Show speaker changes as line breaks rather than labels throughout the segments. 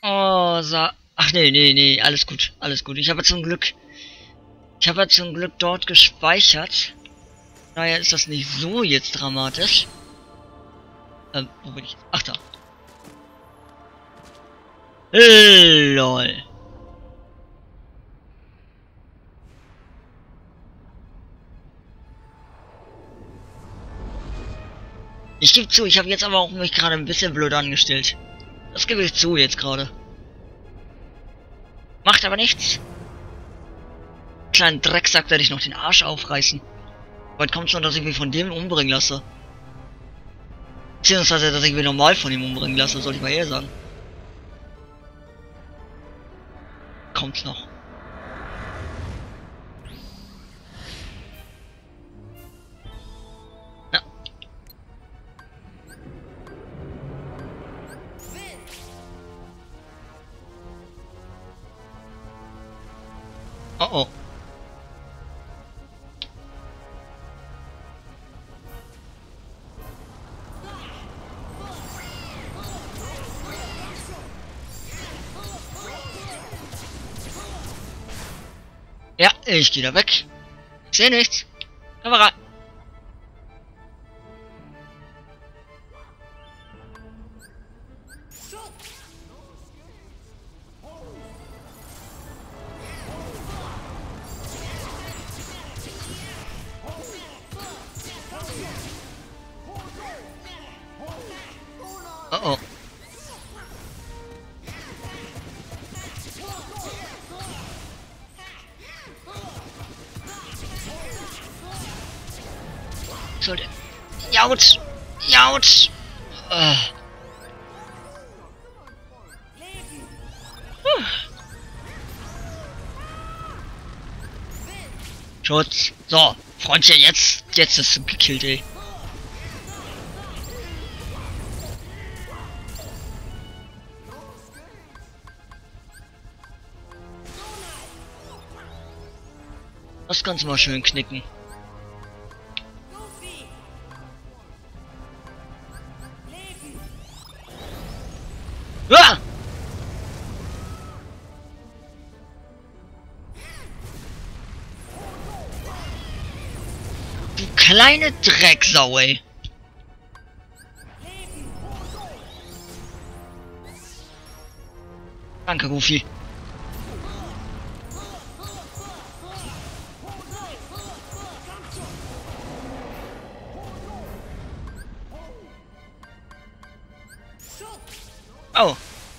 Oh, ach nee, nee, nee, alles gut, alles gut. Ich habe ja zum Glück dort gespeichert. Daher ist das nicht so jetzt dramatisch. Wo bin ich jetzt? Ach da. LOL. Ich gebe zu, ich habe jetzt aber auch mich gerade ein bisschen blöd angestellt. Das gebe ich zu jetzt gerade. Macht aber nichts. Kleinen Drecksack werde ich noch den Arsch aufreißen. Bald kommt schon, dass ich mich von dem umbringen lasse. Beziehungsweise, dass ich mich normal von ihm umbringen lasse, sollte ich mal eher sagen. Kommt's noch. Ja. Oh oh. Ja, ich gehe da weg. Ich sehe nichts. Kamera. Oh oh. Sollte. Jautsch! Jautsch! Schutz. So, Freundchen, jetzt ist du gekillt, ey. Das kannst du mal schön knicken. Ah! Du kleine Drecksau, ey. Danke, Goofy. Oh.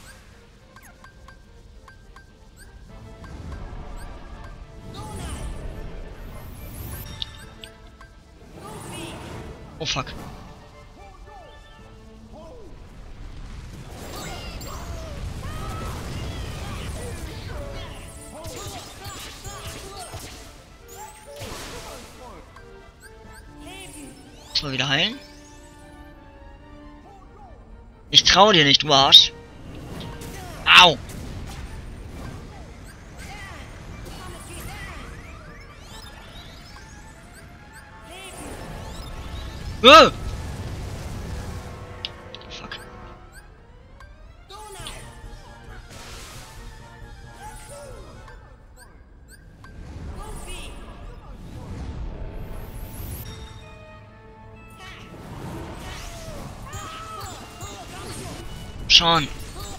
Oh fuck. Muss mal wieder heilen. Ich trau dir nicht, du Arsch. Au! Fuck. Schon.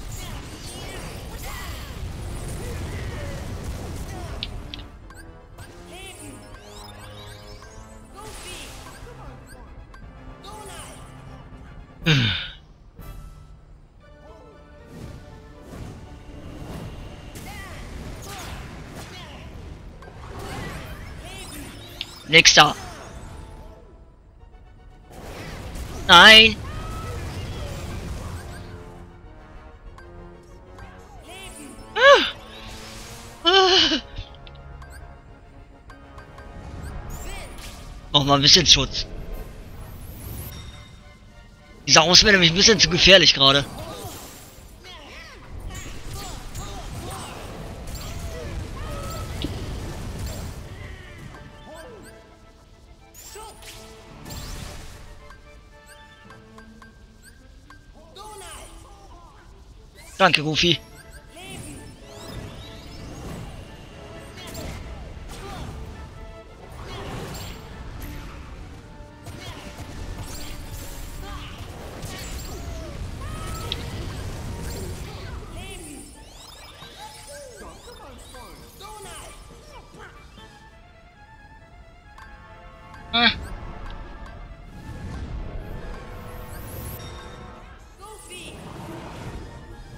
Nächster. Nein. Noch mal ein bisschen Schutz. Dieser Aus wird nämlich ein bisschen zu gefährlich gerade. Danke, Goofy.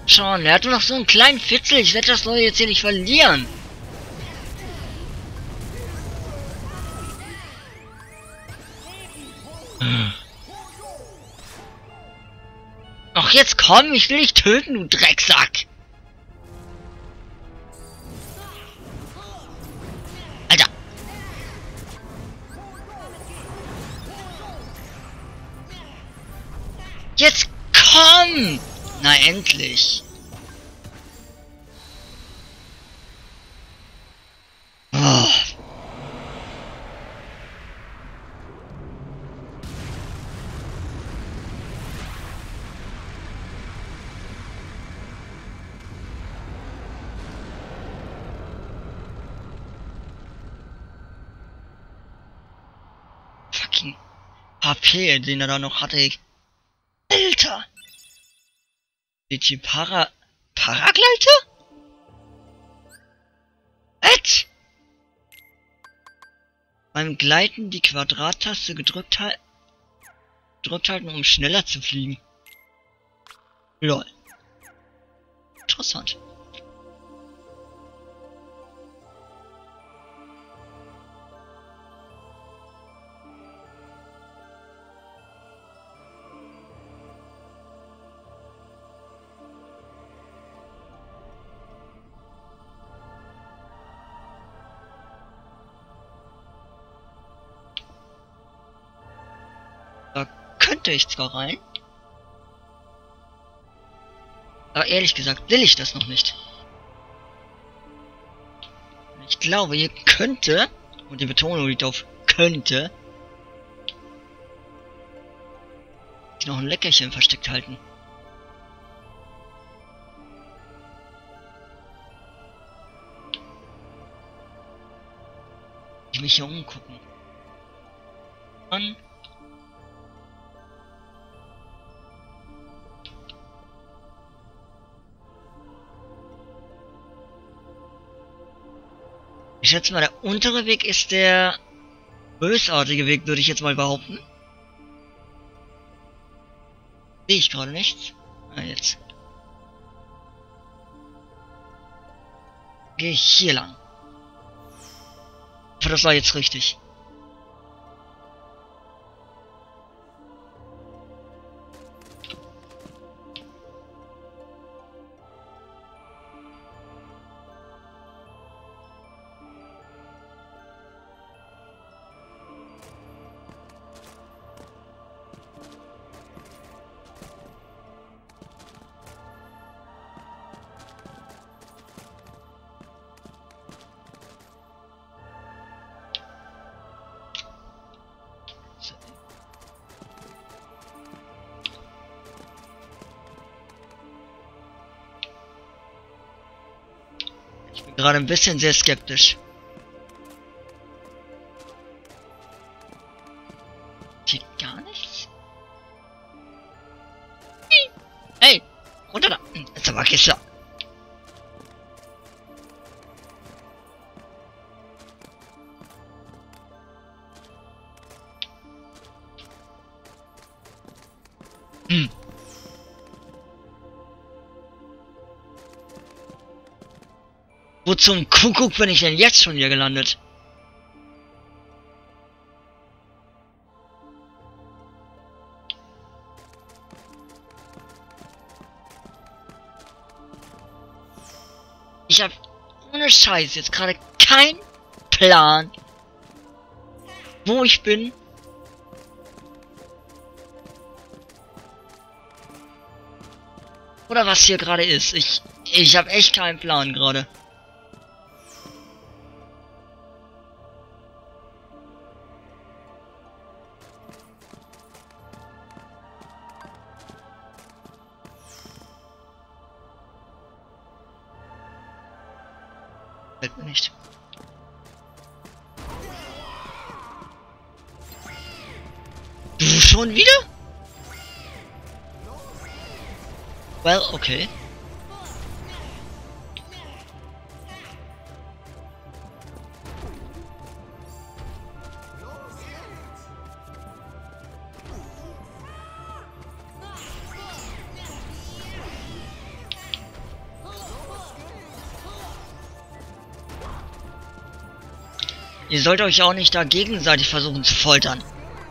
Schon, er hat nur noch so einen kleinen Fitzel. Ich werde das Neue jetzt hier nicht verlieren. Ach, jetzt komm, ich will dich töten, du Drecksack. Alter. Jetzt komm. Na, endlich. Oh. Fucking HP, den er da noch hatte. Alter. Die Paragleiter? Was? Beim Gleiten die Quadrattaste gedrückt halten, um schneller zu fliegen. Lol. Interessant. Da könnte ich zwar rein, aber ehrlich gesagt will ich das noch nicht. Ich glaube, hier könnte, und die Betonung liegt auf könnte, sich noch ein Leckerchen versteckt halten. Ich mich hier umgucken. An. Ich schätze mal, der untere Weg ist der bösartige Weg, würde ich jetzt mal behaupten. Sehe ich gerade nichts. Ah, jetzt. Gehe ich hier lang. Aber das war jetzt richtig. Ich bin gerade ein bisschen sehr skeptisch. Hier gar nichts? Hey! Runter da! Jetzt aber Kiste! Wo zum Kuckuck bin ich denn jetzt schon hier gelandet? Ich hab ohne Scheiß jetzt gerade keinen Plan, wo ich bin. Oder was hier gerade ist. Ich hab echt keinen Plan gerade. Fällt mir nicht. Du schon wieder? Well, okay. Ihr sollt euch auch nicht da gegenseitig versuchen zu foltern.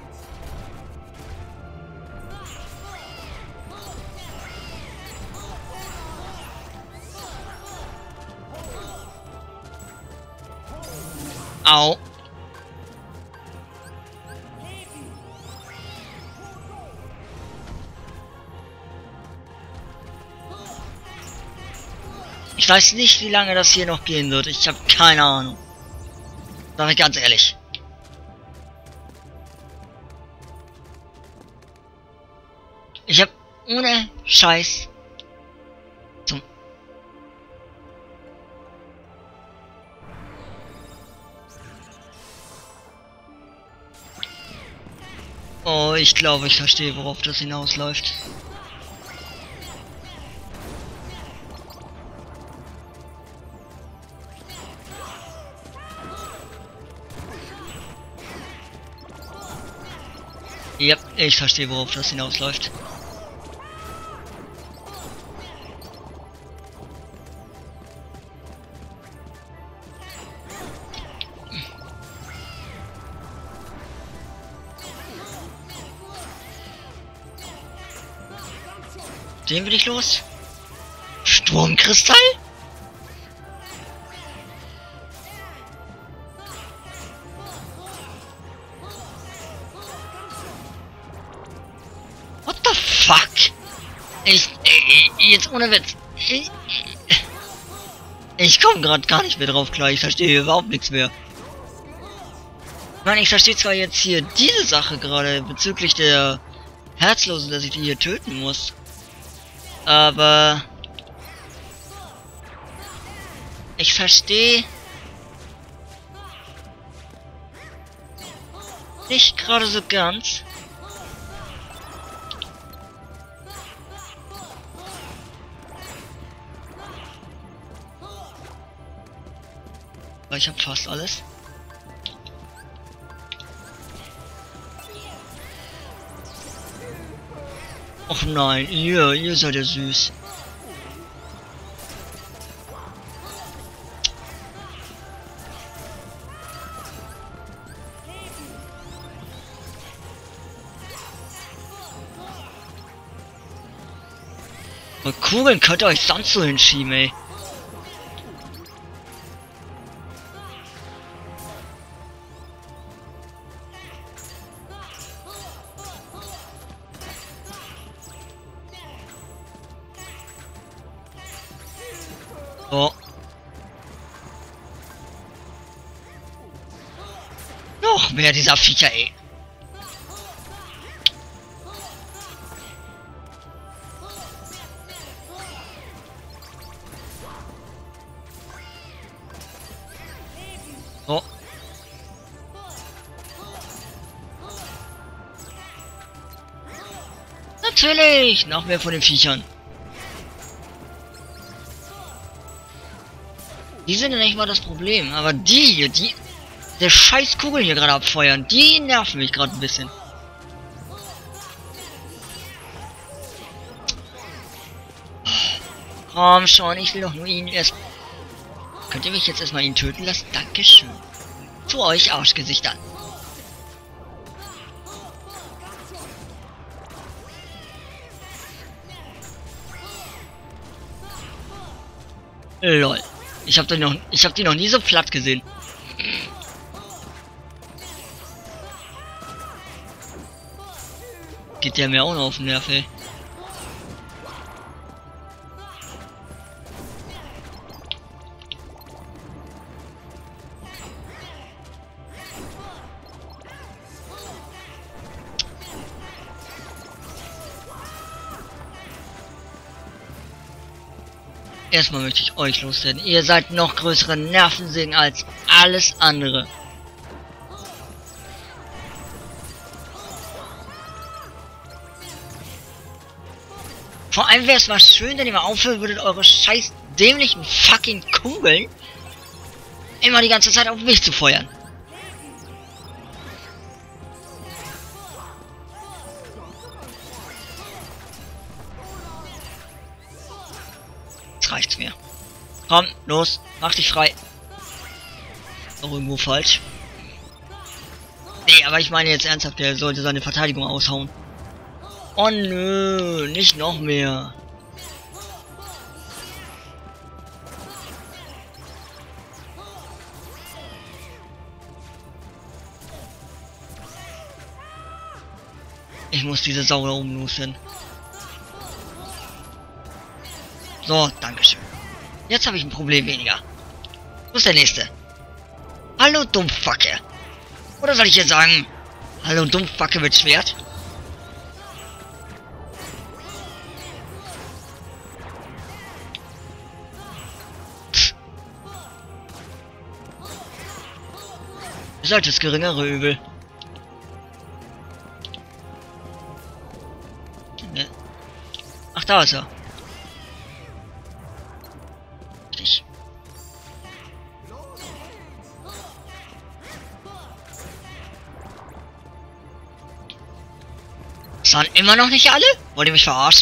Au. Ich weiß nicht, wie lange das hier noch gehen wird. Ich habe keine Ahnung. Sag ich ganz ehrlich. Ich habe ohne Scheiß zum... Oh, ich glaube, ich verstehe, worauf das hinausläuft. Ja, ich verstehe, worauf das hinausläuft. Den will ich los. Sturmkristall? What the fuck? Jetzt ohne Witz. Ich komme gerade gar nicht mehr drauf klar. Ich verstehe überhaupt nichts mehr. Ich meine, ich verstehe zwar jetzt hier diese Sache gerade bezüglich der Herzlosen, dass ich die hier töten muss. Aber ich verstehe nicht gerade so ganz. Weil ich habe fast alles. Och nein, ihr seid ja süß. Und Kugeln könnt ihr euch sonst so hinschieben, ey. Oh. Noch mehr dieser Viecher, ey. Oh. Natürlich! Noch mehr von den Viechern. Die sind ja nicht mal das Problem, aber die hier, der scheiß Kugel hier gerade abfeuern, die nerven mich gerade ein bisschen. Komm schon, ich will doch nur ihn erst... Könnt ihr mich jetzt erstmal ihn töten lassen? Dankeschön. Zu euch Arschgesichtern. Lol. Ich hab die noch nie so platt gesehen. Geht der mir auch noch auf den Nerv, ey. Erstmal möchte ich euch loswerden. Ihr seid noch größere Nervensägen als alles andere. Vor allem wäre es mal schön, wenn ihr mal aufhören würdet, eure scheiß dämlichen fucking Kugeln immer die ganze Zeit auf mich zu feuern. Jetzt reicht's mir. Komm, los, mach dich frei. Noch irgendwo falsch. Nee, aber ich meine jetzt ernsthaft, der sollte seine Verteidigung aushauen. Oh nö, nicht noch mehr. Ich muss diese Sau da oben loswerden. So, dankeschön. Jetzt habe ich ein Problem weniger. Wo ist der nächste? Hallo, Dummfacke. Oder soll ich jetzt sagen, hallo, Dummfacke mit Schwert? Ist halt das geringere Übel. Ach, da ist er. Richtig. Das waren immer noch nicht alle? Wollt ihr mich verarschen?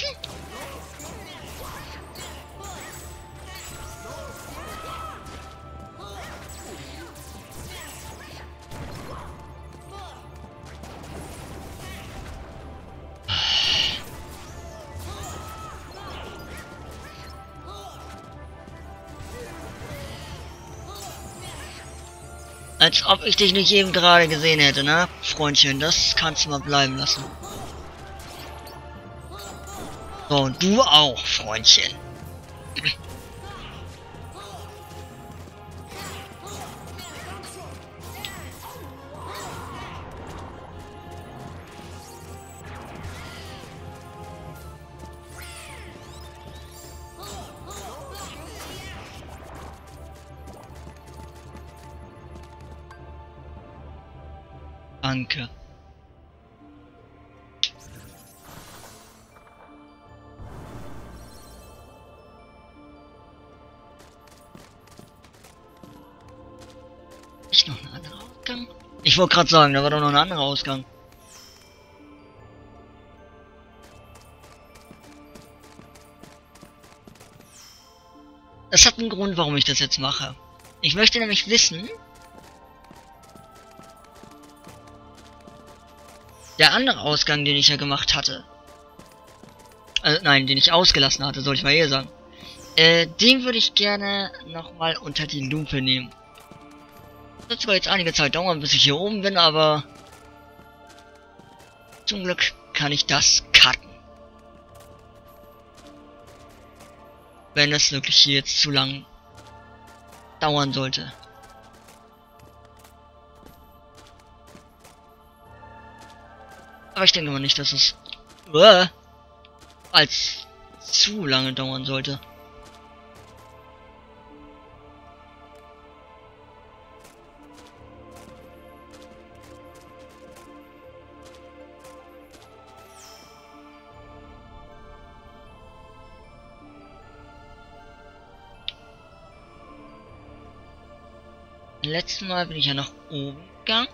Als ob ich dich nicht eben gerade gesehen hätte, ne? Freundchen, das kannst du mal bleiben lassen. So, und du auch, Freundchen. Danke. Ist noch ein anderer Ausgang? Ich wollte gerade sagen, da war doch noch ein anderer Ausgang. Das hat einen Grund, warum ich das jetzt mache. Ich möchte nämlich wissen, der andere Ausgang, den ich ja gemacht hatte. Also nein, den ich ausgelassen hatte, soll ich mal eher sagen. Den würde ich gerne nochmal unter die Lupe nehmen. Das wird zwar jetzt einige Zeit dauern, bis ich hier oben bin, aber zum Glück kann ich das cutten. Wenn es wirklich hier jetzt zu lang dauern sollte. Aber ich denke mal nicht, dass es als zu lange dauern sollte. Letzten Mal bin ich ja nach oben gegangen.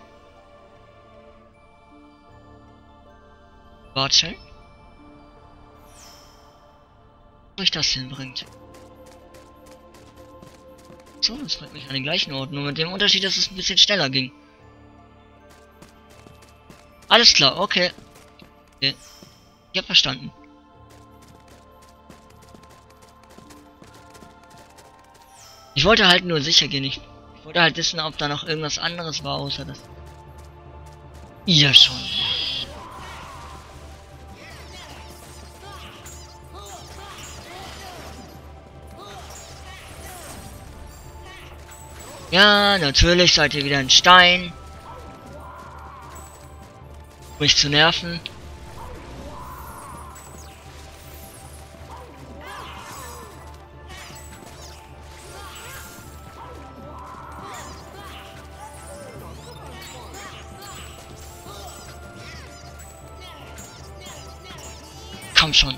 Warte. Wo mich das hinbringt. So, das bringt mich an den gleichen Ort, nur mit dem Unterschied, dass es ein bisschen schneller ging. Alles klar, okay. Ich hab verstanden. Ich wollte halt nur sicher gehen. Ich wollte halt wissen, ob da noch irgendwas anderes war, außer das. Ja, schon. Ja, natürlich seid ihr wieder ein Stein. Um mich zu nerven. Komm schon.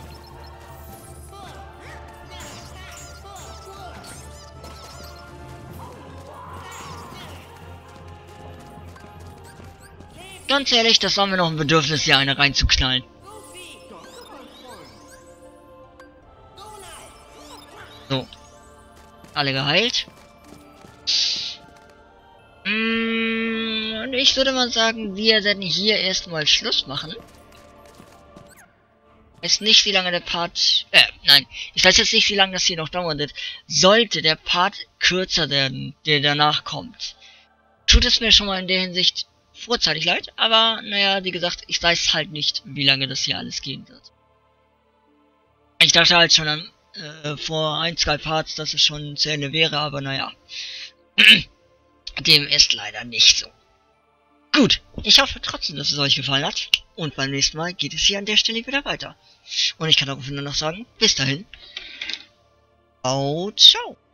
Ganz ehrlich, das war mir noch ein Bedürfnis, hier eine reinzuknallen. So. Alle geheilt. ich würde mal sagen, wir werden hier erstmal Schluss machen. Ich weiß nicht, wie lange der Part... nein. Ich weiß jetzt nicht, wie lange das hier noch dauern wird. Sollte der Part kürzer werden, der danach kommt, tut es mir schon mal in der Hinsicht vorzeitig leid. Aber, naja, wie gesagt, ich weiß halt nicht, wie lange das hier alles gehen wird. Ich dachte halt schon an, vor 1-2 Parts, dass es schon zu Ende wäre, aber naja. Dem ist leider nicht so. Gut, ich hoffe trotzdem, dass es euch gefallen hat. Und beim nächsten Mal geht es hier an der Stelle wieder weiter. Und ich kann auch nur noch sagen, bis dahin. Ciao, ciao.